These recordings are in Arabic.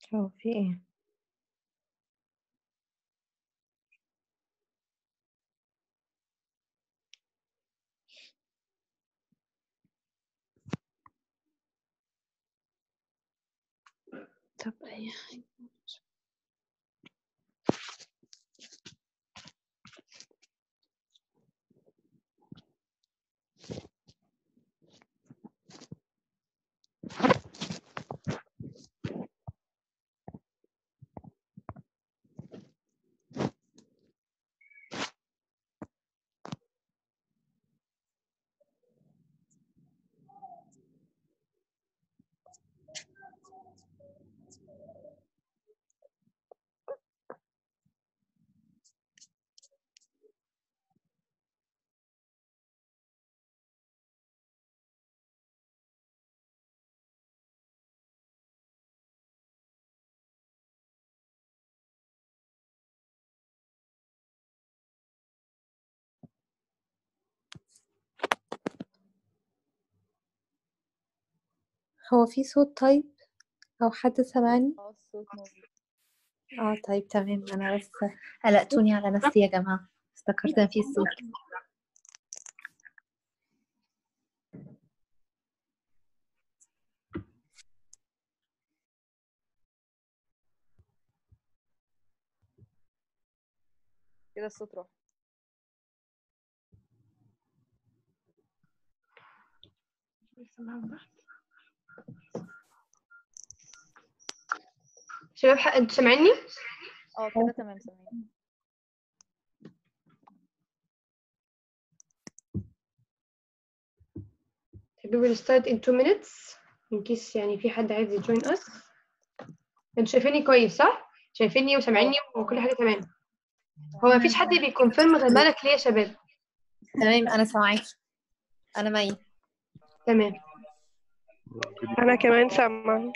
هو في ايه؟ طب اي حاجة. هو في صوت طيب او حد سمعني؟ الصوت موجود. طيب تمام. انا بس قلقتوني على نفسي يا جماعة، افتكرت ان في صوت. كده الصوت راح. شباب انتوا سامعيني؟ كده تمام سامعين. We will start in 2 minutes in case يعني في حد عايز يجوين us. انتوا شايفيني كويس صح؟ شايفيني وسامعيني وكل حاجة تمام. هو مفيش حد بيكونفيرم غير مالك ليه يا شباب؟ تمام انا سامعاكي. انا مي. تمام. أنا كمان سامعة.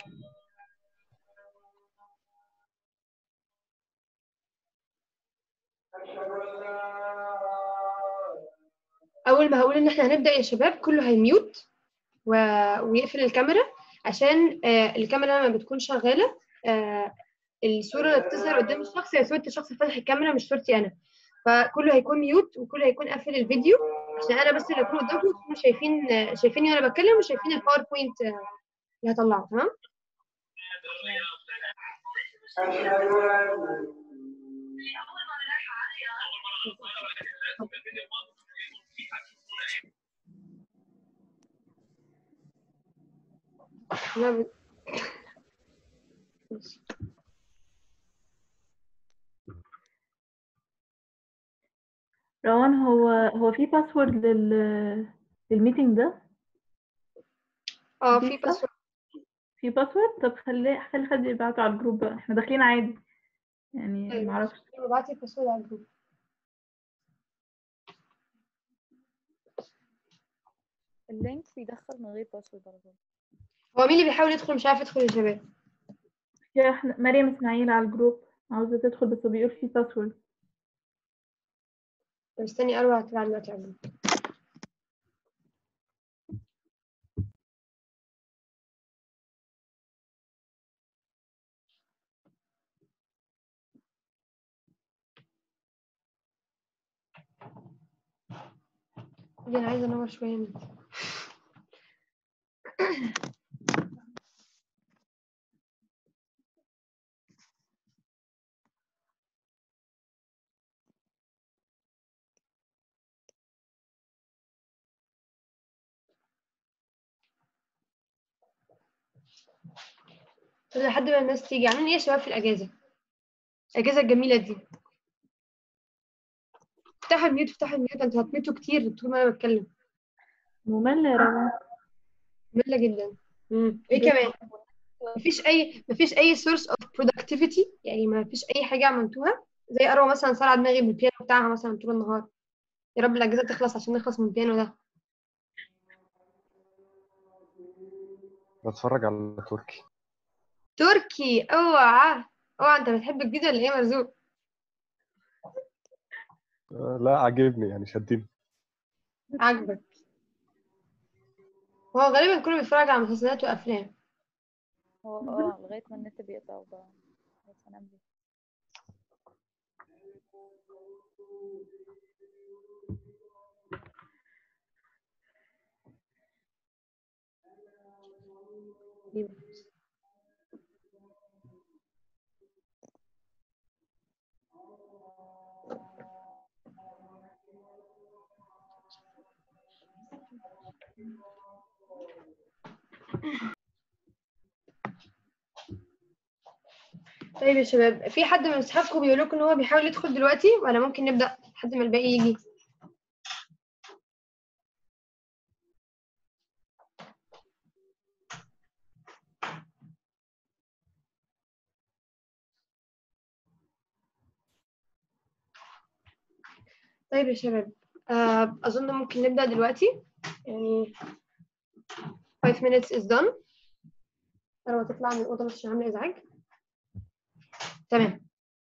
أول ما هقول إن إحنا هنبدأ يا شباب كله هيميوت ويقفل الكاميرا عشان الكاميرا لما بتكون شغالة الصورة اللي بتظهر قدام الشخص هي صورة الشخص فاتح الكاميرا مش صورتي أنا. فكله هيكون ميوت وكله هيكون قافل الفيديو عشان أنا بس اللي أكون قدامكم تكونوا شايفيني وأنا بتكلم وشايفين الباوربوينت اللي هطلعه. تمام؟ روان، هو في باسورد للميتنج ده؟ في باسورد. في باسورد. طب خلي حد يبعته على الجروب بقى، احنا داخلين عادي يعني. أيوة. معرفش. ابعتي الباسورد على الجروب. اللينك بيدخل من غير باسورد على طول. هو مين اللي بيحاول يدخل مش عارف يدخل يا شباب؟ مريم اسماعيل على الجروب عاوزة تدخل بس بيقول في باسورد. طب استني أروح أطلع دلوقتي على الجروب. دي أنا عايزة أنور شوية من طب لحد ما الناس تيجي عاملين ايه يا شباب في الأجازة؟ الأجازة الجميلة دي. افتحوا الميوت انتوا هتميتوا كتير طول ما أنا بتكلم. مملة يا روان. مملة جدا. ايه كمان؟ مفيش أي source of productivity يعني مفيش أي حاجة عملتوها زي أروى مثلا صار على دماغي بالبيانو بتاعها مثلا طول النهار. يا رب الأجازة تخلص عشان نخلص من البيانو ده. بتفرج على تركي. تركي؟ اوعى انت بتحب الجديد ولا ايه مرزوق؟ لا عاجبني يعني شدني. عاجبك؟ هو غالبا كله بيتفرج على مسلسلات وافلام. هو لغاية ما النت بيقطع وبقى بس هنعمل ايه؟ طيب يا شباب، في حد من اصحابكم بيقول لكم ان هو بيحاول يدخل دلوقتي، ولا ممكن نبدأ لحد ما الباقي يجي؟ طيب يا شباب، أظن ممكن نبدأ دلوقتي، يعني 5 minutes is done. لو تطلع من الأوضة بس عشان عاملة إزعاج. تمام.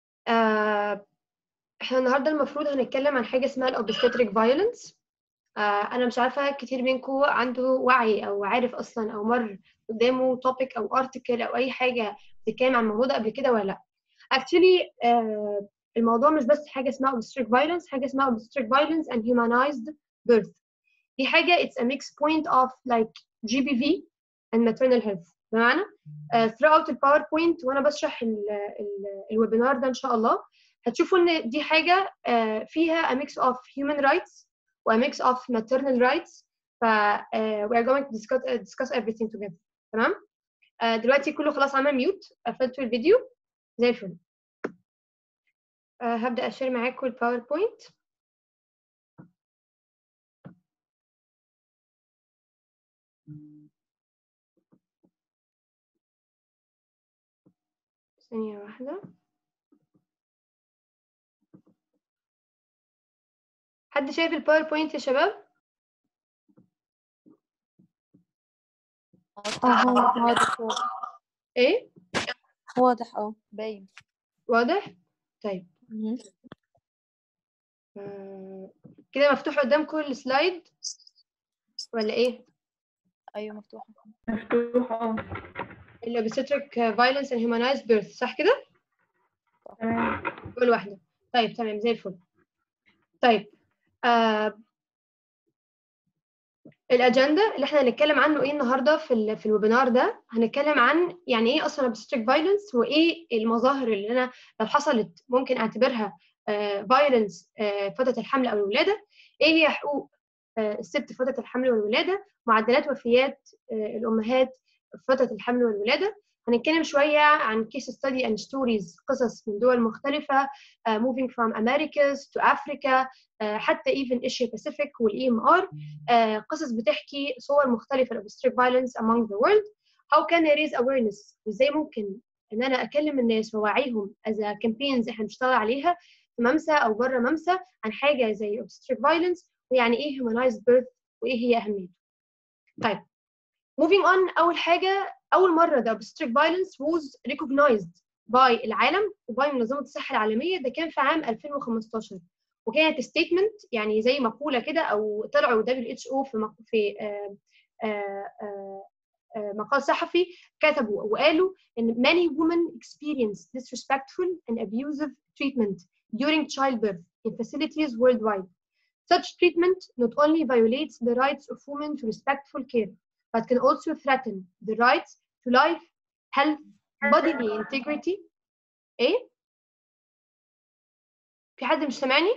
احنا النهارده المفروض هنتكلم عن حاجة اسمها الأوبستريك فايولنس. أنا مش عارفة كتير منكم عنده وعي أو عارف أصلا أو مر قدامه توبيك أو أرتكل أو أي حاجة بتتكلم عن الموضوع ده قبل كده ولا لأ. Actually الموضوع مش بس حاجة اسمها obstetric violence، حاجة اسمها obstetric violence and humanized birth. دي حاجة it's a mixed point of like GBV and maternal health. بمعنى throughout الباوربوينت وأنا بشرح الويبينار ده إن شاء الله هتشوفوا إن دي حاجة فيها a mix of human rights و a mix of maternal rights. ف we are going to discuss everything together. تمام؟ دلوقتي كله خلاص عمل ميوت، قفلتوا الفيديو زي الفل. هبدأ أشير معاكم الباوربوينت. ثانية واحدة. حد شايف الباوربوينت يا شباب؟ هو واضح. إيه؟ واضح باين. واضح؟ طيب. كده مفتوح قدامكم السلايد ولا إيه؟ ايوه مفتوحة. مفتوح الأوبستريك فايلنس and humanized birth، صح كده؟ تمام. أول واحدة. طيب تمام زي الفل. طيب الأجندة اللي احنا هنتكلم عنه ايه النهارده في الويبينار ده، هنتكلم عن يعني ايه اصلا obstetric violence وايه المظاهر اللي انا لو حصلت ممكن اعتبرها violence فترة الحمل او الولادة، ايه هي حقوق الست في فترة الحمل والولادة، معدلات وفيات الامهات في فترة الحمل والولادة. هنتكلم شوية عن case study and stories، قصص من دول مختلفة moving from Americas to Africa، حتى even Asia Pacific والEMR، قصص بتحكي صور مختلفة ل obstetric violence among the world. How can I raise awareness؟ وازاي ممكن ان انا اكلم الناس ووعيهم as a campaigns احنا بنشتغل عليها في ممسى او بره ممسى عن حاجة زي obstetric violence ويعني ايه humanized birth وايه هي اهميته. طيب moving on، اول حاجة، اول مرة the obstetric violence was recognized by العالم وباي منظمة الصحة العالمية، ده كان في عام 2015، وكانت ستيتمنت يعني زي مقولة كده او طلعوا WHO في مقال صحفي كتبوا وقالوا ان many women experience disrespectful and abusive treatment during childbirth in facilities worldwide. Such treatment not only violates the rights of women to respectful care, but can also threaten the rights to life, health, bodily integrity. ايه؟ في حد مش سامعني؟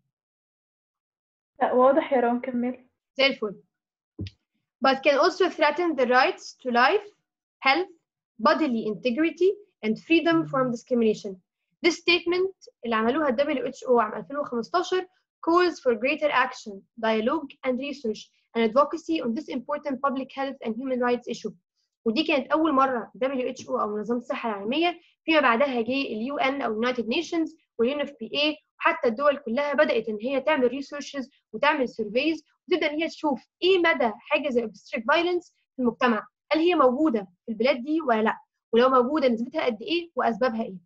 لا واضح يا رام، كمل. زي الفل. But can also threaten the rights to life, health, bodily integrity, and freedom from discrimination. This statement اللي عملوها WHO عام 2015 calls for greater action, dialogue, and research and advocacy on this important public health and human rights issue. ودي كانت أول مرة WHO أو منظمة الصحة العالمية، فيما بعدها جه UN أو United Nations والUNFPA، وحتى الدول كلها بدأت إن هي تعمل researches وتعمل surveys وتبدأ إن هي تشوف إيه مدى حاجة زي obstetric violence في المجتمع، هل هي موجودة في البلاد دي ولا لأ، ولو موجودة نسبتها قد إيه وأسبابها إيه.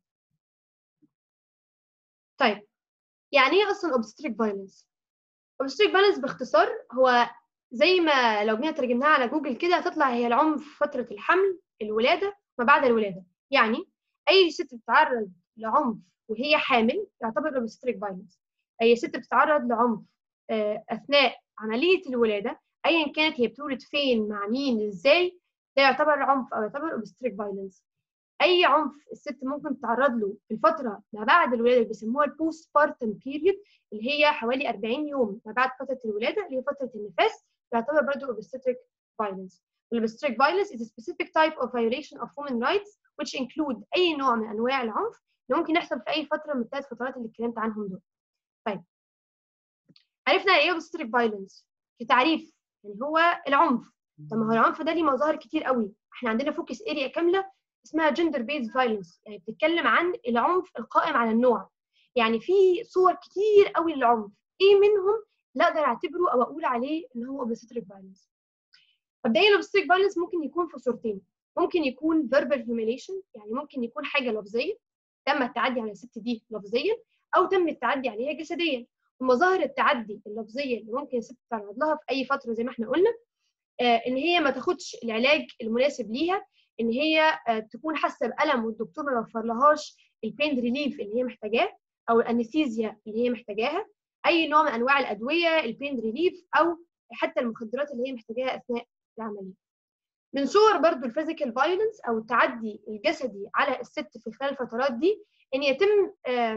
طيب يعني إيه أصلا obstetric violence؟ obstetric violence باختصار هو زي ما لو جينا ترجمناها على جوجل كده هتطلع هي العنف في فترة الحمل، الولادة ما بعد الولاده. يعني اي ست بتتعرض لعنف وهي حامل يعتبر obstetric violence. اي ست بتتعرض لعنف اثناء عمليه الولاده ايا كانت هي بتولد فين مع مين ازاي، ده يعتبر عنف او يعتبر obstetric violence. اي عنف الست ممكن تتعرض له في الفتره ما بعد الولاده اللي بيسموها البوست بارتم بيريود، اللي هي حوالي 40 يوم ما بعد فتره الولاده اللي هي فتره النفاس، تعتبر برضه obstetric violence. Obstetric violence is a specific type of violation of women's rights which include اي نوع من انواع العنف اللي ممكن يحصل في اي فتره من الثلاث فترات اللي اتكلمت عنهم دول. طيب عرفنا ايه obstetric violence كتعريف، يعني هو العنف. طب ما هو العنف ده ليه مظاهر كتير قوي، احنا عندنا فوكس اريا كامله اسمها gender based violence، يعني بتتكلم عن العنف القائم على النوع. يعني في صور كتير قوي للعنف، ايه منهم لا اقدر اعتبره او اقول عليه ان هو obstetric violence. مبدئيا obstetric violence ممكن يكون في صورتين، ممكن يكون verbal humiliation، يعني ممكن يكون حاجه لفظيه تم التعدي على الست دي لفظيا او تم التعدي عليها جسديا. ومظاهر التعدي اللفظيه اللي ممكن الست تتعرض لها في اي فتره زي ما احنا قلنا، ان هي ما تاخدش العلاج المناسب ليها، ان هي تكون حاسه بالم والدكتور ما يوفرلهاش البين ريليف اللي هي محتاجاه او الانستيزيا اللي هي محتاجاها، اي نوع من انواع الادويه البين ريليف او حتى المخدرات اللي هي محتاجاها اثناء العمليه. من صور برضو الفيزيكال فايلنس او التعدي الجسدي على الست في خلال الفترات دي ان يتم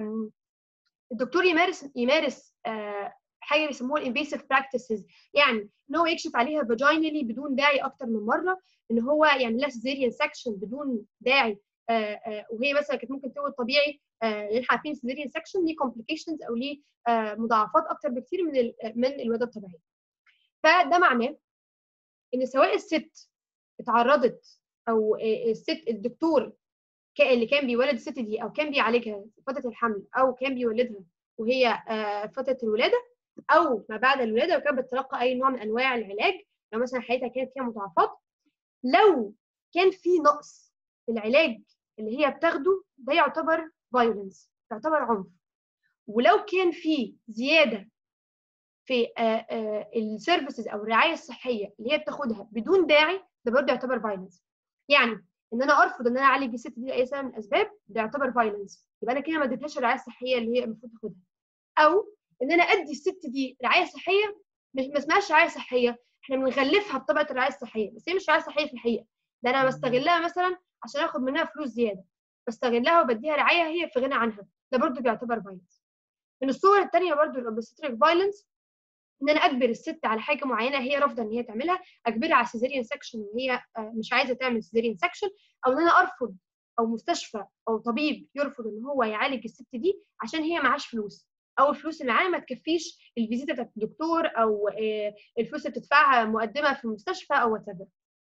الدكتور يمارس حاجه بيسموها الانفيسيف براكتسز، يعني ان هو يكشف عليها فاجينالي بدون داعي اكتر من مره، ان هو يعمل لها سيزيريان سكشن بدون داعي، وهي مثلا كانت ممكن تولد طبيعي، احنا عارفين سيزيريان سكشن ليه كومبليكيشنز او ليه مضاعفات اكتر بكتير من الولاده الطبيعيه. فده معناه ان سواء الست اتعرضت او الست الدكتور اللي كان بيولد الست دي او كان بيعالجها في فتره الحمل او كان بيولدها وهي فتره الولاده او ما بعد الولاده وكانت بتتلقى اي نوع من انواع العلاج، لو مثلا حياتها كانت فيها مضاعفات، لو كان في نقص في العلاج اللي هي بتاخده ده يعتبر فايولنس، يعتبر عنف. ولو كان في زياده في السيرفيسز او الرعايه الصحيه اللي هي بتاخدها بدون داعي ده برضه يعتبر فايولنس. يعني ان انا ارفض ان انا اعالج الست دي لاي سبب من الاسباب ده يعتبر فايولنس، يبقى انا كده ما اديتهاش الرعايه الصحيه اللي هي المفروض تاخدها. او ان انا ادي الست دي رعايه صحيه ما اسمهاش رعايه صحيه، احنا بنغلفها بطبقه الرعايه الصحيه بس هي مش رعايه صحيه في الحقيقه، ده انا بستغلها مثلا عشان اخد منها فلوس زياده، بستغلها وبديها رعايه هي في غنى عنها، ده برضه بيعتبر فايولنس. من الصور الثانيه برضه الاوبستريك فايولنس ان انا اجبر الست على حاجه معينه هي رافضه ان هي تعملها، اجبرها على سيزيريان سكشن وهي مش عايزه تعمل سيزيريان سكشن، او ان انا ارفض او مستشفى او طبيب يرفض ان هو يعالج الست دي عشان هي معاش فلوس، او الفلوس اللي معاها ما تكفيش الفيزيتا بتاعت الدكتور او الفلوس اللي بتدفعها مقدمه في المستشفى او وات ايفر.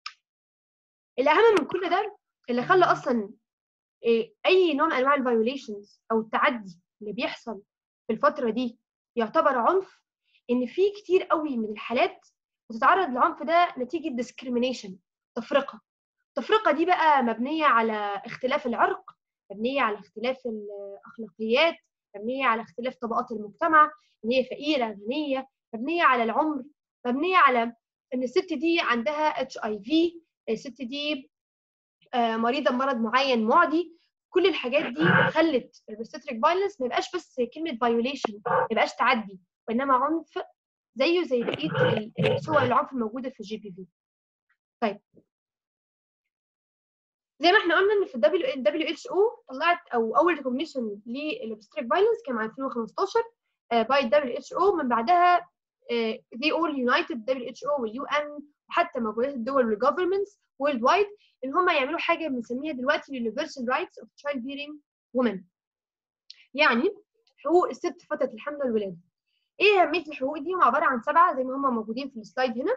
الاهم من كل ده اللي خلى اصلا اي نوع من انواع الفايوليشنز او التعدي اللي بيحصل في الفتره دي يعتبر عنف، ان في كتير قوي من الحالات بتتعرض للعنف ده نتيجه ديسكريميشن، تفرقه. التفرقه دي بقى مبنيه على اختلاف العرق، مبنيه على اختلاف الاخلاقيات، مبنيه على اختلاف طبقات المجتمع، ان هي فقيره غنيه، مبنيه على العمر، مبنيه على ان الست دي عندها HIV، الست دي مريضه بمرض معين معدي. كل الحاجات دي خلت البستريك فايلنس ما يبقاش بس كلمه فايوليشن، ما يبقاش تعدي، وانما عنف زيه زي بقيه صور العنف الموجوده في الجي بي في. طيب زي ما احنا قلنا ان في WHO طلعت او اول ريكوجنيشن للبستريك فايلنس كان 2015 باي WHO، من بعدها they all united WHO والUN وحتى موجودات الدول والجوفرمنتس وورلد وايد ان هم يعملوا حاجه بنسميها دلوقتي universal rights of childbearing women، يعني حقوق الست في فتره الحمل والولاده. ايه اهميه الحقوق دي؟ هم عباره عن 7 زي ما هم موجودين في السلايد هنا.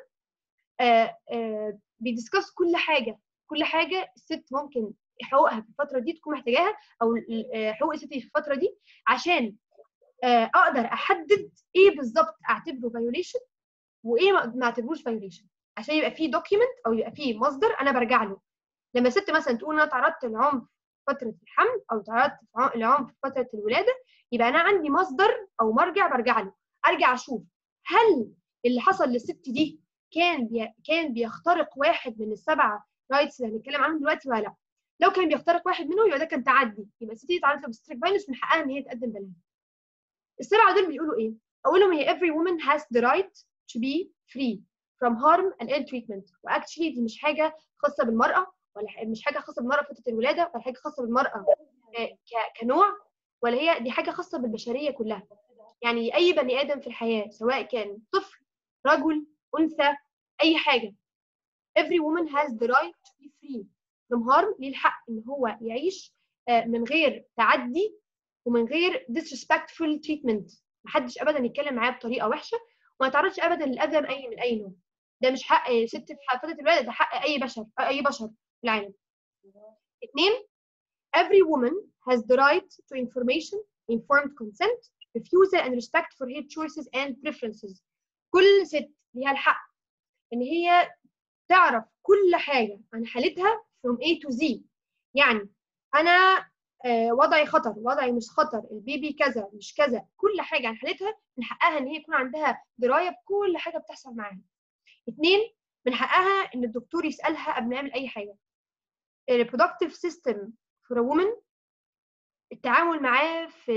بيدسكس كل حاجه الست ممكن حقوقها في الفتره دي تكون محتاجاها، او حقوق الست في الفتره دي، عشان اقدر احدد ايه بالظبط اعتبره فايوليشن وايه ما اعتبروش فايوليشن، عشان يبقى في دوكيمنت او يبقى في مصدر انا برجع له. لما ست مثلا تقول انا تعرضت للعنف فتره الحمل او تعرضت للعنف في فتره الولاده، يبقى انا عندي مصدر او مرجع برجع له، ارجع اشوف هل اللي حصل للست دي كان بيخترق واحد من ال7 رايتس اللي هنتكلم عنهم دلوقتي ولا لا. لو كان بيخترق واحد منهم يبقى ده كان تعدي، يبقى الست دي اتعرضت للأوبستريك فايلنس من حقها ان هي تقدم بلاغ. السبعه دول بيقولوا ايه؟ اولهم هي every woman has the right to be free from harm and ill treatment. واكشلي دي مش حاجه خاصه بالمراه، ولا مش حاجه خاصه بالمراه في فتره الولاده، ولا حاجه خاصه بالمراه كنوع، ولا هي دي حاجه خاصه بالبشريه كلها. يعني اي بني ادم في الحياه سواء كان طفل، رجل، انثى، اي حاجه، every woman has the right to be free from harm. ليه الحق ان هو يعيش من غير تعدي ومن غير disrespectful treatment. محدش ابدا يتكلم معاه بطريقه وحشه، وما يتعرضش ابدا للاذى من اي نوع. ده مش حق ست في فتره الولاده، ده حق اي بشر في العالم. 2 every woman has the right to information, informed consent, refusal and respect for her choices and preferences. كل ست ليها الحق ان هي تعرف كل حاجه عن حالتها from A to Z. يعني انا وضعي خطر، وضعي مش خطر، البيبي كذا مش كذا، كل حاجه عن حالتها من حقها ان هي يكون عندها درايه بكل حاجه بتحصل معاها. 2 من حقها ان الدكتور يسالها قبل ما يعمل اي حاجه. reproductive system for a woman التعامل معاه في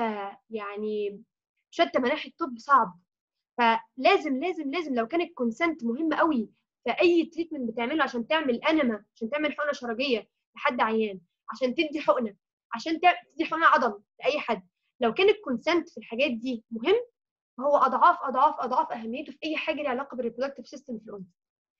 شتى مناحي الطب صعب. فلازم لازم لازم لو كان الكونسنت مهم قوي في اي تريتمنت بتعمله، عشان تعمل انما، عشان تعمل حقنه شرجيه لحد عيان، عشان تدي حقنه، عشان تدي حقنه عضل لاي حد، لو كان الكونسنت في الحاجات دي مهم فهو اضعاف اضعاف اضعاف اهميته في اي حاجه ليها علاقه بالريبرودكتيف سيستم في الانثى.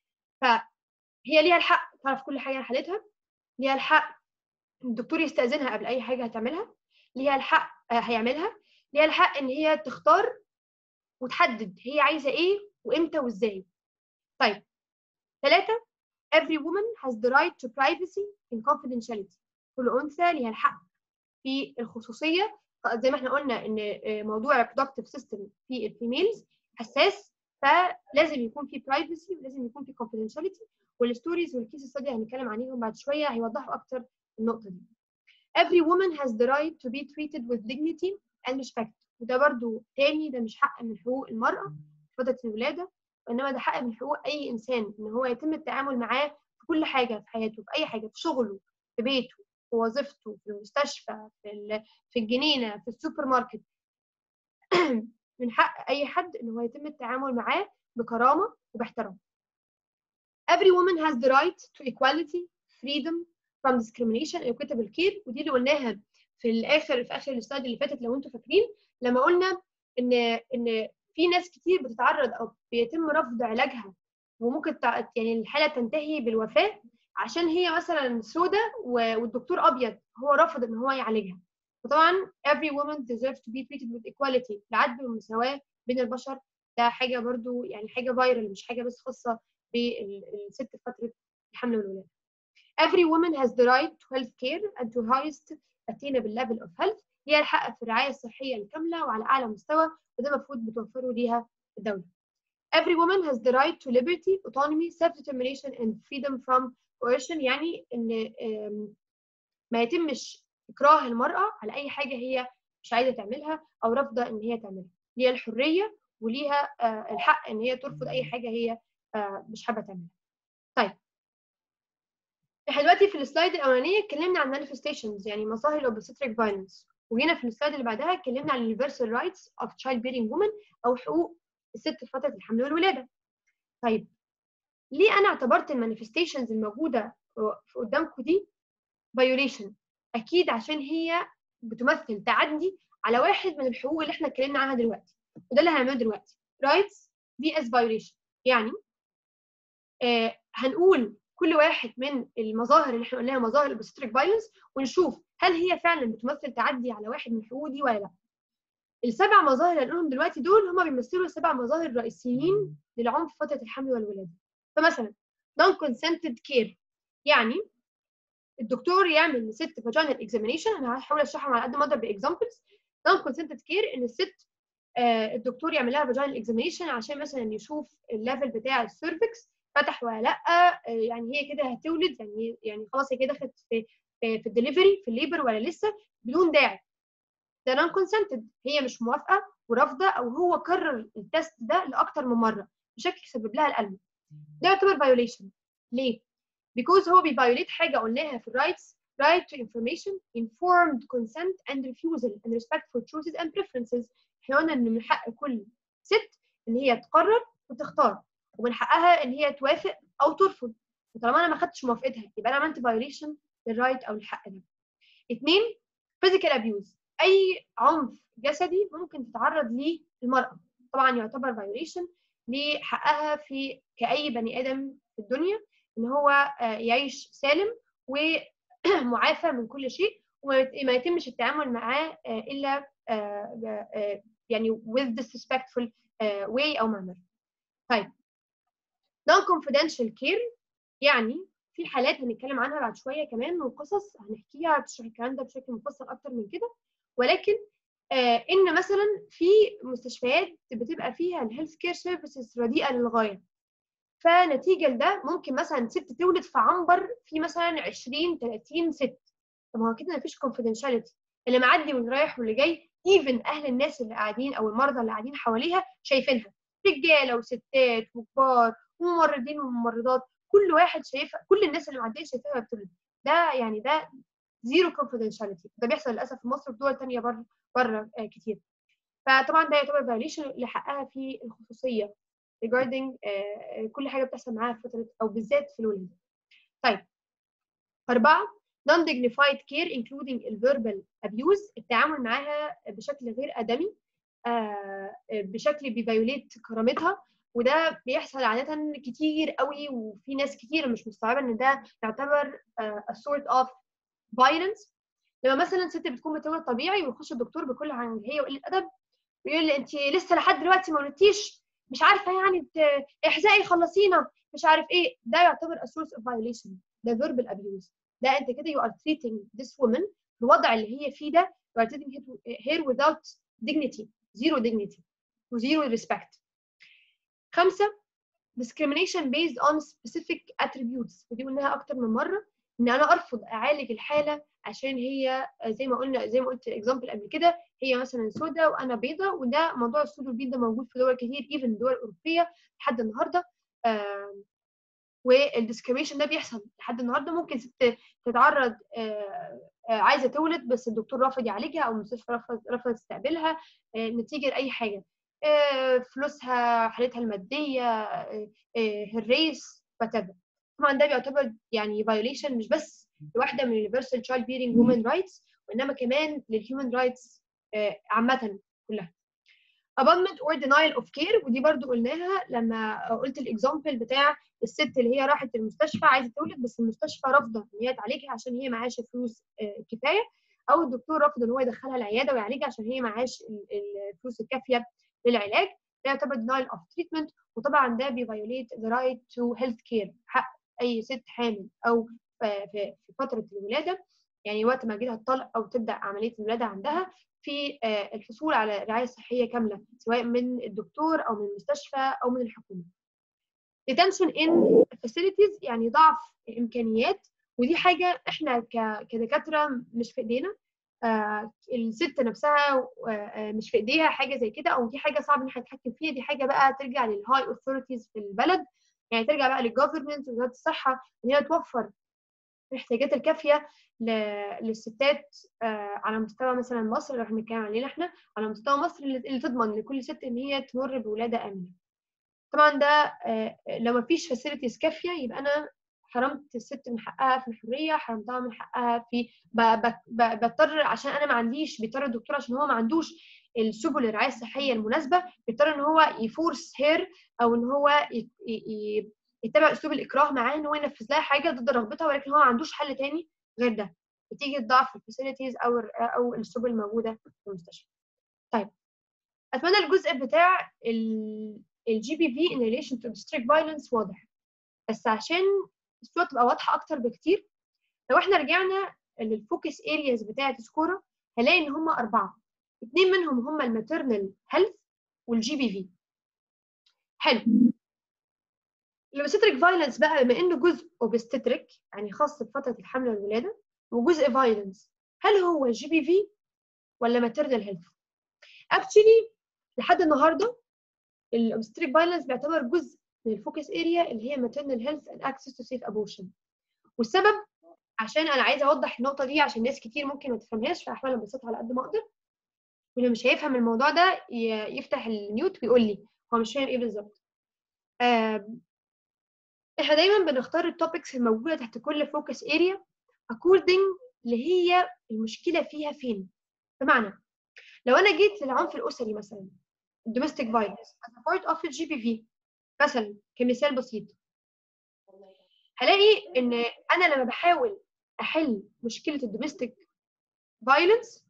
فهي ليها الحق تعرف كل حاجه عن حالتها، ليها الحق الدكتور يستأذنها قبل اي حاجه هتعملها، ليها الحق هيعملها، ليها الحق ان هي تختار وتحدد هي عايزه ايه وامتى وازاي. طيب 3 every woman has the right to privacy and confidentiality. كل انثى ليها الحق في الخصوصيه، زي ما احنا قلنا ان موضوع reproductive system في الفيميلز حساس، فلازم يكون في privacy ولازم يكون في confidentiality. والستوريز والكيس ستادي هنتكلم عليهم بعد شويه هيوضحوا اكتر النقطه دي. every woman has the right to be treated with dignity and respect. وده برضو تاني ده مش حق من حقوق المرأة في فترة الولادة، وإنما ده حق من حقوق أي إنسان إن هو يتم التعامل معاه في كل حاجة في حياته، في أي حاجة، في شغله، في بيته، في وظيفته، في المستشفى، في الجنينة، في السوبر ماركت. من حق أي حد إن هو يتم التعامل معاه بكرامة وباحترام. Every woman has the right to equality, freedom from discrimination and equitable care. ودي اللي قلناها في اخر السلايد اللي فاتت لو انتم فاكرين، لما قلنا ان في ناس كتير بتتعرض او بيتم رفض علاجها وممكن يعني الحاله تنتهي بالوفاه عشان هي مثلا سوداء والدكتور ابيض هو رفض ان هو يعالجها. فطبعا every woman deserves to be treated with equality، العدل والمساواه بين البشر. ده حاجه برضو يعني حاجه فايرال، مش حاجه بس خاصه بالست في فتره الحمل والولاده. Every woman has the right to health care and to highest attainable level of health. هي الحق في الرعاية الصحية الكاملة وعلى أعلى مستوى، وده المفروض بتوفره ليها الدولة. Every woman has the right to liberty, autonomy, self-determination and freedom from coercion. يعني إن ما يتمش إكراه المرأة على أي حاجة هي مش عايزة تعملها أو رافضة إن هي تعملها. ليها الحرية وليها الحق إن هي ترفض أي حاجة هي مش حابة تعملها. طيب احنا دلوقتي في السلايد الاولانيه اتكلمنا عن manifestations يعني مظاهر الاوبستريك فايلنس، وجينا في السلايد اللي بعدها اتكلمنا عن universal rights of childbearing women او حقوق الست في فتره الحمل والولاده. طيب ليه انا اعتبرت المانيفستيشنز الموجوده قدامكم دي violation؟ اكيد عشان هي بتمثل تعدي على واحد من الحقوق اللي احنا اتكلمنا عنها دلوقتي، وده اللي هنعمله دلوقتي. rights دي as violation، يعني هنقول كل واحد من المظاهر اللي احنا قلناها مظاهر الاوبستريك فايلنس ونشوف هل هي فعلا بتمثل تعدي على واحد من الحقوق دي ولا لا. السبع مظاهر اللي هنقولهم دلوقتي دول هم بيمثلوا السبع مظاهر رئيسيين للعنف في فتره الحمل والولاده. فمثلا non consented care، يعني الدكتور يعمل لست vaginal examination، انا هحاول اشرحهم على قد ما اقدر باكزامبلز. non consented care ان الست الدكتور يعمل لها vaginal examination عشان مثلا يشوف الليفل بتاع السيرفكس فتح ولا لا، يعني هي كده هتولد، يعني خلاص هي كده دخلت في الدليفري في الليبر ولا لسه، بدون داعي. ده نون كونسنتد، هي مش موافقه ورافضه، او هو كرر التست ده لاكتر من مره بشكل يسبب لها الالم. ده يعتبر فايوليشن. ليه؟ because هو بيفايوليت حاجه قلناها في الرايتس: right to information, informed consent and refusal and respect for choices and preferences. احنا قلنا ان من حق كل ست ان هي تقرر وتختار، ومن حقها ان هي توافق او ترفض، وطالما انا ما خدتش موافقتها يبقى انا عملت فايوليشن للرايت او الحق ده. 2 physical abuse، اي عنف جسدي ممكن تتعرض ليه المراه، طبعا يعتبر فايوليشن لحقها في كأي بني ادم في الدنيا ان هو يعيش سالم ومعافى من كل شيء، وما يتمش التعامل معاه الا يعني with disrespectful way او manner. طيب non confidential care، يعني في حالات هنتكلم عنها بعد شويه كمان وقصص هنحكيها تشرح الكلام ده بشكل مفصل اكتر من كده، ولكن ان مثلا في مستشفيات بتبقى فيها الهيلث كير سيرفيسز رديئه للغايه، فنتيجه لده ممكن مثلا ست تولد في عنبر في مثلا 20 30 ست. طب ما هو كده مفيش كونفيدنشاليتي، اللي معدي واللي رايح واللي جاي ايفن اهل الناس اللي قاعدين او المرضى اللي قاعدين حواليها شايفينها، رجاله وستات وكبار وممرضين وممرضات، كل واحد شايفها، كل الناس اللي معديه شايفاها بتولد. ده يعني ده زيرو كونفيدنشاليتي، ده بيحصل للاسف في مصر وفي دول ثانيه بره كتير. فطبعا ده يعتبر فايوليشن لحقها في الخصوصيه regarding كل حاجه بتحصل معاها في فتره او بالذات في الولاده. طيب 4 non dignified care including الverbal abuse، التعامل معاها بشكل غير ادمي، بشكل بيفايوليت كرامتها، وده بيحصل عاده كتير قوي، وفي ناس كتير مش مستوعبه ان ده يعتبر a sort of violence. لما مثلا ست بتكون بتولد طبيعي ويخش الدكتور بكل عنجهيه وقله ادب ويقول لي انت لسه لحد دلوقتي ما ولدتيش، مش عارفه يعني احزائي خلصينا مش عارف ايه، ده يعتبر a source of violation، ده verbal abuse. ده انت كده you are treating this woman الوضع اللي هي فيه ده you are treating her without dignity، zero dignity و zero respect. 5 discrimination based on specific attributes، ودي قلناها اكتر من مره، ان انا ارفض اعالج الحاله عشان هي زي ما قلت اكزامبل قبل كده، هي مثلا سوداء وانا بيضاء، وده موضوع السود والبيض ده موجود في دول كتير ايفن دول اوروبيه لحد النهارده. والديسكريميشن ده بيحصل لحد النهارده، ممكن ست تتعرض عايزه تولد بس الدكتور رافض يعالجها او المستشفى رفض تستقبلها نتيجه لاي حاجه، فلوسها، حالتها الماديه، الريس whatever. طبعا ده بيعتبر يعني فايوليشن مش بس لواحده من Universal Child Bearing Women Rights، وانما كمان للهيومن رايتس عامه كلها. abandonment or denial of care، ودي برضو قلناها لما قلت الاكزامبل بتاع الست اللي هي راحت المستشفى عايزه تولد بس المستشفى رافضه ان هي تعالجها عشان هي معهاش فلوس كفايه، او الدكتور رافض ان هو يدخلها العياده ويعالجها عشان هي معهاش الفلوس الكافيه للعلاج، ده يعتبر denial of treatment. وطبعا ده بيفايوليت the right to health care، حق اي ست حامل او في فتره الولاده، يعني وقت ما يجيلها الطلق او تبدا عمليه الولاده عندها، في الحصول على رعايه صحيه كامله سواء من الدكتور او من المستشفى او من الحكومه. detention in facilities، يعني ضعف امكانيات، ودي حاجه احنا كدكاتره مش في ايدينا، الست نفسها مش في ايديها حاجه زي كده، او دي حاجه صعب ان احنا نتحكم فيها، دي حاجه بقى ترجع للهاي اوثوريتيز في البلد، يعني ترجع بقى للجوفرمنت ووزاره الصحه ان هي توفر الاحتياجات الكافيه للستات على مستوى مثلا مصر اللي احنا بنتكلم عليه، احنا على مستوى مصر اللي تضمن لكل ست ان هي تمر بولاده امنه. طبعا ده لو ما فيش فاسيلتيز كافيه يبقى انا حرمت الست من حقها في الحريه، حرمتها من حقها في بضطر عشان انا ما عنديش، بيضطر الدكتور عشان هو ما عندوش السبل الرعايه الصحيه المناسبه، بيضطر ان هو يفورس هير او ان هو يتبع اسلوب الاكراه معاه ان هو ينفذ لها حاجه ضد رغبتها، ولكن هو ما عندوش حل تاني غير ده نتيجه ضعف الفاسيلتيز او السبل الموجوده في المستشفى. طيب اتمنى الجزء بتاع الجي بي في in relation to obstetric violence واضح، بس عشان الصوره تبقى واضحه اكتر بكتير، لو احنا رجعنا للفوكس ارياز بتاعه سكورا هنلاقي ان هم 4، 2 منهم هم الماتيرنال هيلث والجي بي في. حلو. الأوبستريك فايلنس بقى بما انه جزء اوبستريك يعني خاص بفتره الحمل والولاده، وجزء فايلنس، هل هو جي بي في ولا ماتيرنال هيلث؟ اكشلي لحد النهارده الأوبستريك فايلنس بيعتبر جزء من الفوكس اريا اللي هي ماتيرنال هيلث اند اكسس تو سيف ابورشن، والسبب عشان انا عايزه اوضح النقطه دي عشان ناس كتير ممكن ما تفهمهاش، فاحاول ابسطها على قد ما اقدر. واللي مش هيفهم الموضوع ده يفتح الميوت ويقول لي هو مش فاهم ايه بالظبط. احنا دايما بنختار التوبكس الموجوده تحت كل فوكس اريا according اللي هي المشكله فيها فين. بمعنى لو انا جيت للعنف الاسري مثلا domestic violence as a part of GBV مثلا كمثال بسيط، هلاقي ان انا لما بحاول احل مشكله الدوميستيك فايلنس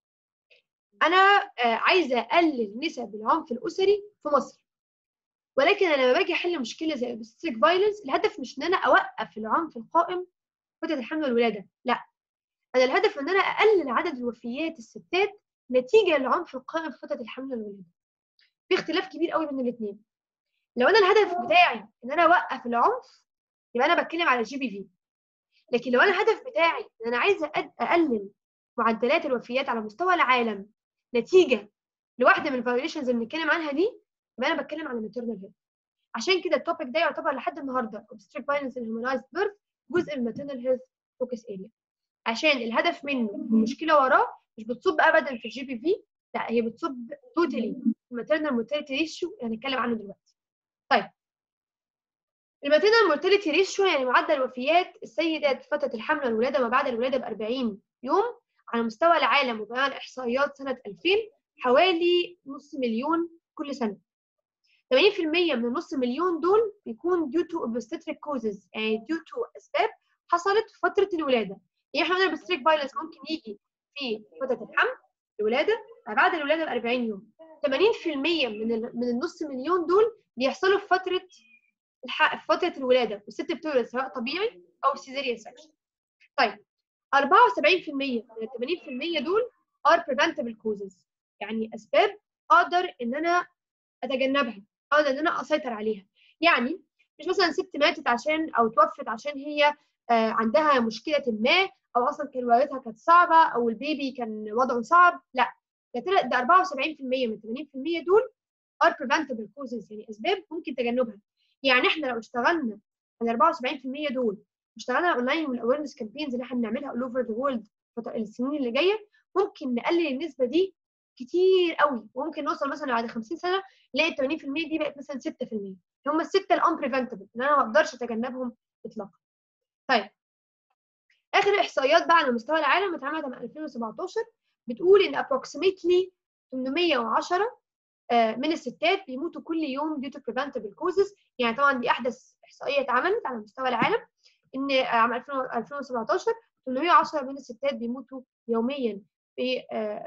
انا عايزه اقلل نسب العنف الاسري في مصر، ولكن انا لما باجي احل مشكله زي الدوميستيك فايلنس الهدف مش ان انا اوقف العنف القائم فتره الحمل والولاده، لا، انا الهدف ان انا اقلل عدد الوفيات الستات نتيجه للعنف القائم في فتره الحمل والولاده. في اختلاف كبير قوي بين الاثنين. لو انا الهدف بتاعي ان انا اوقف العنف يبقى انا بتكلم على GBV، لكن لو انا الهدف بتاعي ان انا عايزه اقلل معدلات الوفيات على مستوى العالم نتيجه لواحده من الفايوليشنز اللي بنتكلم عنها دي، يبقى انا بتكلم على maternal health. عشان كده التوبيك ده يعتبر لحد النهارده obstetric violence in humanized birth جزء من maternal health focus area، عشان الهدف منه المشكله وراه مش بتصب ابدا في GBV، لا هي بتصب توتالي في maternal mortality ratio اللي هنتكلم عنه دلوقتي. طيب الماتيرنال مورتاليتي ريشيو يعني معدل وفيات السيدات في فتره الحمل والولاده ما بعد الولاده ب 40 يوم على مستوى العالم، وبناء على احصائيات سنه 2000 حوالي نص مليون كل سنه. 80% من النص مليون دول بيكون due to obstetric causes، يعني due to اسباب حصلت في فتره الولاده. يعني احنا قلنا obstetric violence ممكن يجي في فتره الحمل الولاده ما بعد الولاده ب 40 يوم. 80% من النص مليون دول بيحصلوا في فترة الولادة والست بتولد سواء طبيعي أو سيزيريان سكشن. طيب 74% من ال 80% دول are preventable causes، يعني أسباب أقدر إن أنا أتجنبها، أقدر إن أنا أسيطر عليها. يعني مش مثلا ست ماتت عشان أو توفت عشان هي عندها مشكلة ما، أو أصلا كان ولادتها كانت صعبة أو البيبي كان وضعه صعب، لا، ده 74% من 80% دول are preventable causes، يعني أسباب ممكن تجنبها. يعني احنا لو اشتغلنا على 74% دول واشتغلنا اونلاين والاويرنس كامبينز اللي احنا بنعملها all over the world السنين اللي جايه، ممكن نقلل النسبه دي كتير قوي، وممكن نوصل مثلا بعد 50 سنه نلاقي 80% دي بقت مثلا 6%. هم السته الانبريفنتبل اللي انا ما اقدرش اتجنبهم اطلاقا. طيب اخر احصائيات بقى على مستوى العالم اتعملت من 2017 بتقول ان approximately 810 من الستات بيموتوا كل يوم due to preventable causes. يعني طبعا دي احدث احصائيه اتعملت على مستوى العالم، ان عام 2017 810 من الستات بيموتوا يوميا في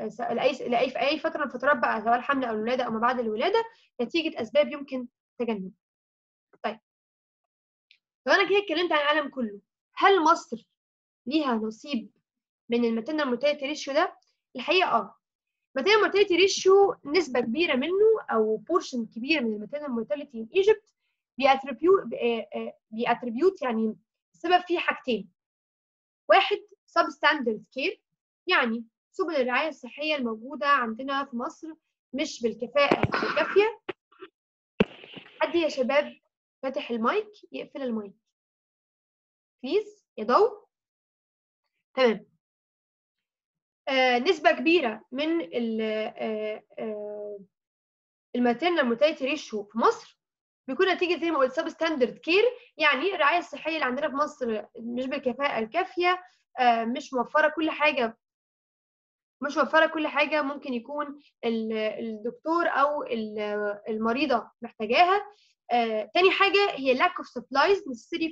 اي فتره من الفترات بقى، سواء الحمل او الولاده او ما بعد الولاده، نتيجه اسباب يمكن تجنبها. طيب لو انا كده اتكلمت عن العالم كله، هل مصر ليها نصيب من الماتيرنال مورتاليتي ريشيو ده؟ الحقيقه maternal mortality ratio نسبة كبيرة منه أو بورشن كبير من maternal mortality in Egypt بيأتريبيوت يعني السبب فيه حاجتين. واحد substandard care، يعني سبل الرعاية الصحية الموجودة عندنا في مصر مش بالكفاءة الكافية. حد يا شباب فاتح المايك يقفل المايك بليز يا ضوء. تمام. نسبة كبيرة من الماتيرنال مورتاليتي ريشيو في مصر بيكون نتيجه زي ما قلت سب ستاندرد كير، يعني الرعايه الصحيه اللي عندنا في مصر مش بالكفاءه الكافيه، مش موفره كل حاجه ممكن يكون الدكتور او المريضه محتاجاها. تاني حاجه هي lack of supplies necessary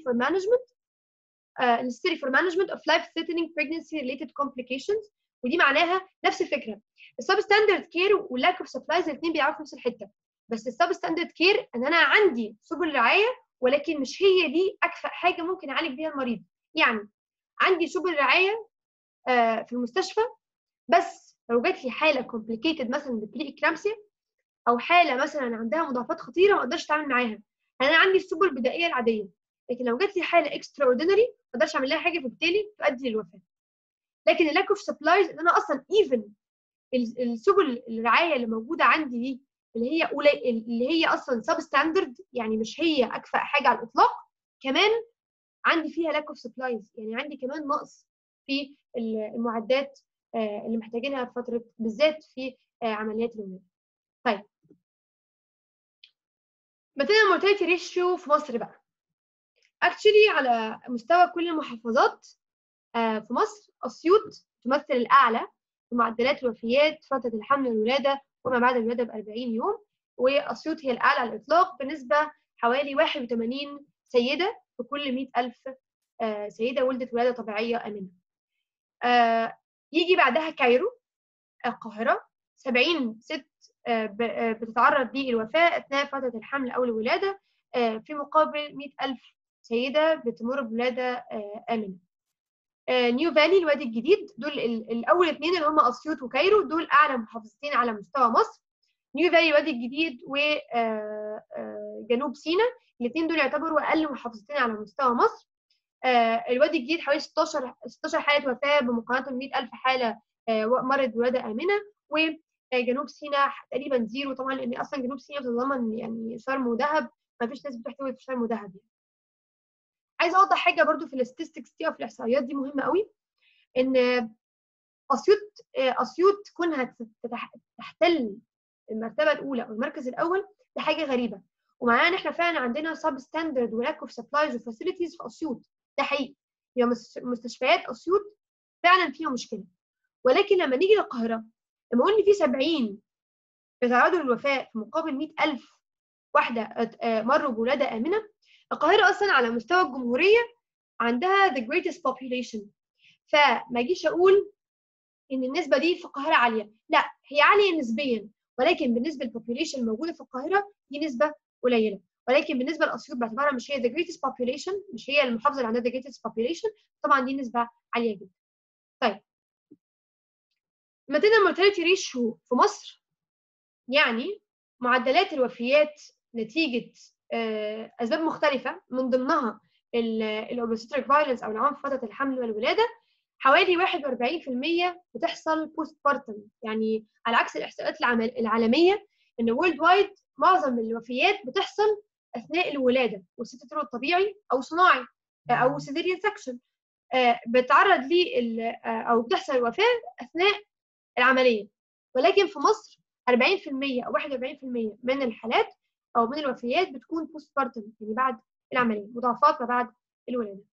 for management of life-threatening pregnancy related complications، ودي معناها نفس الفكره. السب ستاندرد كير واللاك اوف سبلايز الاثنين بيلعبوا في نفس الحته، بس السب ستاندرد كير ان انا عندي سبل رعايه ولكن مش هي دي اكفأ حاجه ممكن اعالج بيها المريض. يعني عندي سبل رعايه في المستشفى، بس لو جات لي حاله كومبليكيتد مثلا بالبري اكلامسيا او حاله مثلا عندها مضاعفات خطيره ما اقدرش اتعامل معاها، انا عندي السبل البدائيه العاديه. لكن لو جات لي حاله اكسترا اوردينري ما اقدرش اعمل لها حاجه، فبالتالي تؤدي للوفاه. لكن اللاك اوف سبلايز ان انا اصلا ايفن السبل الرعايه اللي موجوده عندي دي اللي هي اصلا سب ستاندرد، يعني مش هي اكفأ حاجه على الاطلاق، كمان عندي فيها lack of supplies، يعني عندي كمان نقص في المعدات اللي محتاجينها في فتره بالذات في عمليات الولاده. طيب maternal mortality ratio في مصر بقى. actually على مستوى كل المحافظات في مصر أسيوط تمثل الأعلى في معدلات الوفيات فترة الحمل والولادة وما بعد الولادة ب40 يوم، وأسيوط هي الأعلى على الإطلاق بنسبة حوالي 81 سيدة في كل 100,000 سيدة ولدت ولادة طبيعية آمنة. يجي بعدها كايرو القاهرة 70 ست بتتعرض للوفاة أثناء فترة الحمل أو الولادة في مقابل 100,000 سيدة بتمر بولادة آمنة. نيو فالي الوادي الجديد دول الأول اثنين اللي هم أسيوط وكايرو، دول أعلى محافظتين على مستوى مصر. نيو فالي الوادي الجديد وجنوب سيناء الاثنين دول يعتبروا أقل محافظتين على مستوى مصر. الوادي الجديد حوالي 16 حالة وفاة بمقارنة 100,000 حالة مرت بولادة آمنة، وجنوب سيناء تقريبا زيرو طبعا لأن أصلا جنوب سيناء بتتضمن يعني شرم ودهب، ما فيش ناس بتروح تولد في شرم ودهب يعني. عايزه اوضح حاجه برضو في الاستاتستكس دي او في الاحصائيات دي مهمه قوي، ان اسيوط كونها تحتل المرتبه الاولى او المركز الاول ده حاجه غريبه، ومعناها ان احنا فعلا عندنا سب ستاندرد ولاك اوف سبلايز وفاسيلتيز في اسيوط، ده حقيقي. هي مستشفيات اسيوط فعلا فيها مشكله، ولكن لما نيجي للقاهره لما قلنا في 70 بيتعرضوا للوفاه في مقابل 100,000 واحده مروا بولاده امنه، القاهره اصلا على مستوى الجمهوريه عندها the greatest population، فما اجيش اقول ان النسبه دي في القاهره عاليه، لا هي عاليه نسبيا، ولكن بالنسبه للبوبيوليشن الموجوده في القاهره دي نسبه قليله، ولكن بالنسبه لاسيوط باعتبارها مش هي the greatest population، مش هي المحافظه اللي عندها the greatest population، طبعا دي نسبه عاليه جدا. طيب maternal mortality ratio في مصر يعني معدلات الوفيات نتيجه اسباب مختلفه من ضمنها الاوبستريك فايلنس او العنف في فتره الحمل والولاده، حوالي 41% بتحصل بوست بارتم، يعني على عكس الاحصائيات العالميه ان وورلد وايد معظم الوفيات بتحصل اثناء الولاده والست تولد طبيعي او صناعي او سيزيريان سكشن، بتعرض لي او بتحصل الوفاه اثناء العمليه، ولكن في مصر 40% او 41% من الحالات او من الوفيات بتكون بوست بارتم، يعني بعد العمليه، مضاعفات ما بعد الولاده.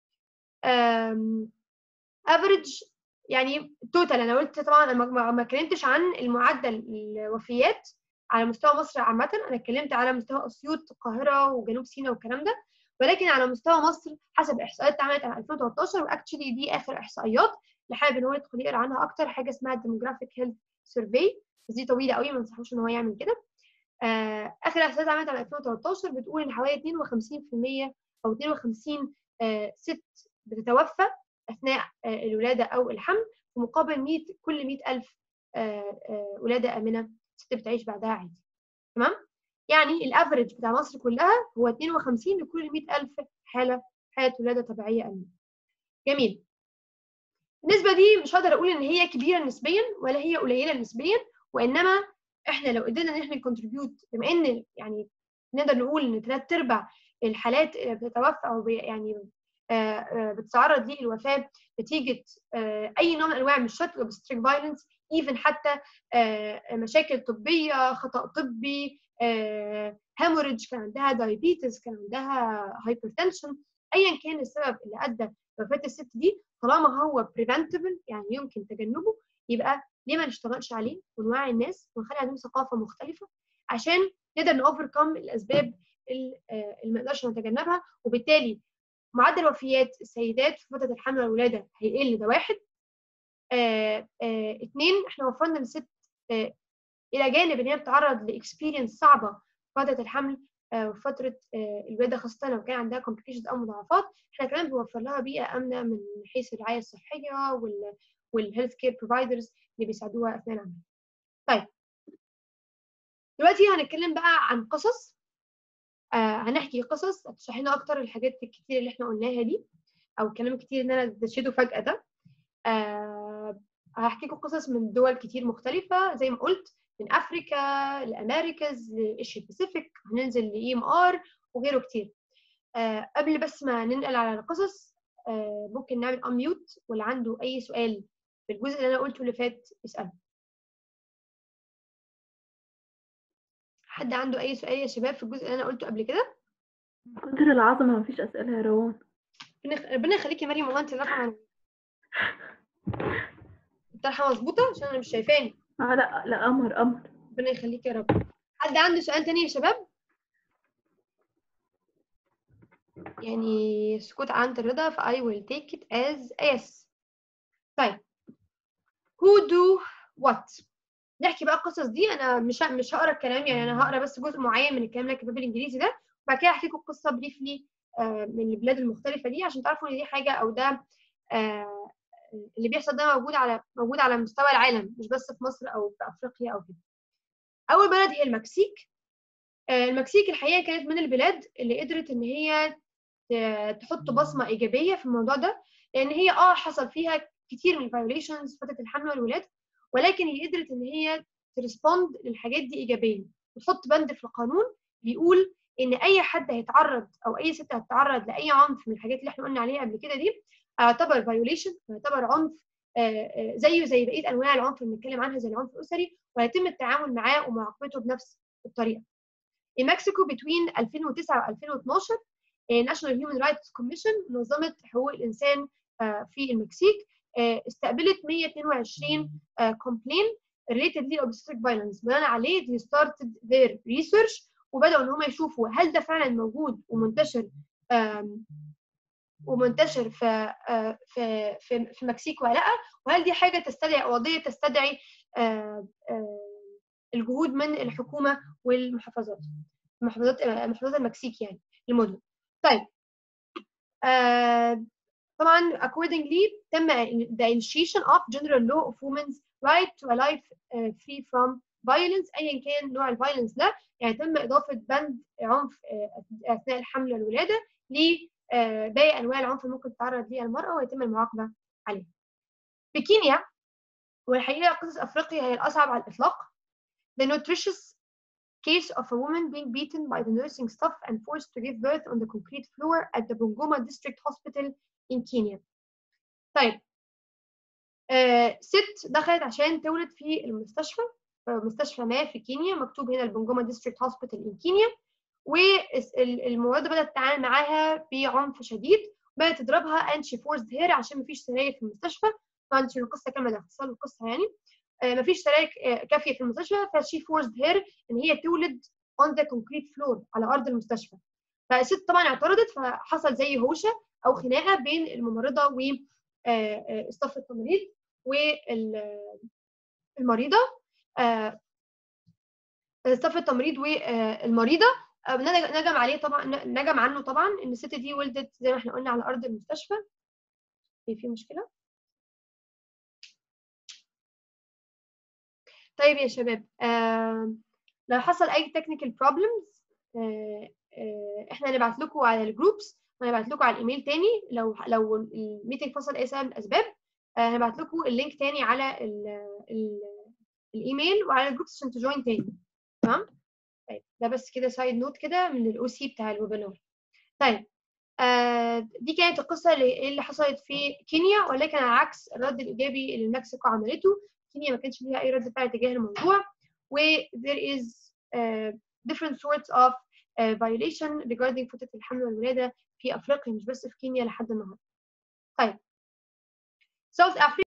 افريج يعني توتال، انا قلت طبعا انا ما اتكلمتش عن المعدل الوفيات على مستوى مصر عامه، انا اتكلمت على مستوى اسيوط القاهره وجنوب سيناء والكلام ده، ولكن على مستوى مصر حسب احصائيات اتعملت على 2013 واكشلي دي اخر احصائيات، اللي حابب ان هو يدخل يقرا عنها اكتر حاجه اسمها الديموغرافيك هيلث سيرفي، بس دي طويله قوي ما انصحوش ان هو يعمل كده. اخر احصائيات اتعملت على 2013 بتقول ان حوالي 52% او 52 ست بتتوفى اثناء الولاده او الحمل، في مقابل كل 100,000 ولاده امنه ست بتعيش بعدها عادي. تمام؟ يعني الافرج بتاع مصر كلها هو 52 لكل 100,000 حاله ولاده طبيعيه امنه. جميل. النسبه دي مش هقدر اقول ان هي كبيره نسبيا ولا هي قليله نسبيا، وانما احنا لو قدرنا ان احنا نكونتريبيوت، بما ان يعني نقدر نقول ان 3/4 الحالات بتتوفى او يعني بتتعرض للوفاه نتيجه اي نوع من انواع مش شرط obstetric violence، ايفن حتى مشاكل طبيه، خطا طبي، هاموريدج، كان عندها دايابيتس، كان عندها هايبرتنشن، ايا كان السبب اللي ادى لوفاه الست دي، طالما هو preventable يعني يمكن تجنبه، يبقى ليه ما نشتغلش عليه ونوعي الناس ونخلي عندهم ثقافه مختلفه عشان نقدر نوفركم الاسباب اللي ما نقدرش نتجنبها، وبالتالي معدل وفيات السيدات في فتره الحمل والولاده هيقل، ده واحد. 2 احنا وفرنا للست الى جانب ان هي بتتعرض لاكسبيرينس صعبه في فتره الحمل وفي فتره الولاده، خاصه لو كان عندها كومبليكيشنز او مضاعفات، احنا كمان بنوفر لها بيئه امنه من حيث الرعايه الصحيه والهيلث كير بروفايدرز اللي بيساعدوها اثناء العمليه. طيب دلوقتي هنتكلم بقى عن قصص، هنحكي قصص هتشرح لنا اكتر الحاجات الكتير اللي احنا قلناها دي، او الكلام الكتير اللي انا دشيته فجاه ده. هحكي لكم قصص من دول كتير مختلفه زي ما قلت، من افريكا لامريكاز لاشيا باسيفيك، هننزل لاي ام ار وغيره كتير. قبل بس ما ننقل على القصص، ممكن نعمل unmute، واللي عنده اي سؤال في الجزء اللي انا قلته اللي فات يسأله. حد عنده اي سؤال يا شباب في الجزء اللي انا قلته قبل كده؟ من كتر العظمة مفيش أسئلة يا روان. ربنا يخليكي يا مريم، والله انت الرقم الطرحه مظبوطه عشان انا مش شايفاني. لا لا، قمر قمر. ربنا يخليكي يا رب. حد عنده سؤال تاني يا شباب؟ يعني سكوت عن الرضا، ف I will take it as a yes. طيب who do what؟ نحكي بقى القصص دي. انا مش هقرا الكلام، يعني انا هقرا بس جزء معين من الكلام اللي كتبه بالانجليزي ده، وبعد كده هحكي لكم القصه بريفلي من البلاد المختلفه دي، عشان تعرفوا ان دي حاجه او ده اللي بيحصل ده موجود على مستوى العالم، مش بس في مصر او في افريقيا او كده. اول بلد هي المكسيك. المكسيك الحقيقه كانت من البلاد اللي قدرت ان هي تحط بصمه ايجابيه في الموضوع ده، لان هي حصل فيها كتير من الفايوليشنز فتره الحمل والولاده، ولكن هي قدرت ان هي ترسبوند للحاجات دي ايجابيا، وتحط بند في القانون بيقول ان اي حد هيتعرض او اي ست هتتعرض لاي عنف من الحاجات اللي احنا قلنا عليها قبل كده دي، اعتبر فايوليشن، يعتبر عنف زيه زي بقيه انواع العنف اللي بنتكلم عنها زي العنف الاسري، ويتم التعامل معاه ومعاقبته بنفس الطريقه. In Mexico between 2009 و 2012 National Human Rights Commission، منظمة حقوق الإنسان في المكسيك، استقبلت 122 complaint related to obstetric violence. بناء عليه they started their research، وبدأوا إن هم يشوفوا هل ده فعلا موجود ومنتشر في المكسيك ولا لا، وهل دي حاجة تستدعي أو قضية تستدعي الجهود من الحكومة والمحافظات، محافظات المكسيك يعني المدن. طيب طبعا accordingly تم the initiation of general law of women's right to a life free from violence، ايا كان نوع الفايلنس ده. يعني تم اضافه بند عنف اثناء الحمل والولاده لباقي انواع العنف اللي ممكن تتعرض ليها المراه ويتم المعاقبه عليها. في كينيا، والحقيقه قصص افريقيا هي الاصعب على الاطلاق. The notorious case of a woman being beaten by the nursing staff and forced to give birth on the concrete floor at the Bungoma District Hospital in Kenya. طيب ست دخلت عشان تولد في المستشفى، مستشفى ما في كينيا، مكتوب هنا البنجوما ديستريكت هوسبيتال ان كينيا، والممرضه بدات تتعامل معاها بعنف شديد، بدات تضربها and she forced her عشان مفيش سراير في المستشفى. طبعا القصه كامله، ده اختصار القصه يعني. مفيش سراير كافيه في المستشفى، فشي forced her ان هي تولد on the concrete floor على ارض المستشفى. فالست طبعا اعترضت، فحصل زي هوشه او خناقه بين الممرضه و استاف التمريض والمريضه. استاف التمريض والمريضه نجم عنه طبعا ان الست دي ولدت زي ما احنا قلنا على ارض المستشفى. في مشكله؟ طيب يا شباب، لو حصل اي technical problems احنا هنبعت لكم على الجروبس، وهنبعت لكم على الايميل تاني. لو الميتنج فصل اي سبب من الاسباب، هنبعت لكم اللينك تاني على الايميل وعلى الجروبس عشان تجوين تاني. تمام؟ طيب ده بس كده سايد نوت كده من الاو سي بتاع الويبينار. طيب دي كانت القصه اللي حصلت في كينيا، ولكن على عكس الرد الايجابي اللي مكسيكو عملته، كينيا ما كانش ليها اي رد فعل تجاه الموضوع، و there is different sorts of violation regarding فترة الحمل والولادة في أفريقيا، مش بس في كينيا لحد النهارده. طيب South Africa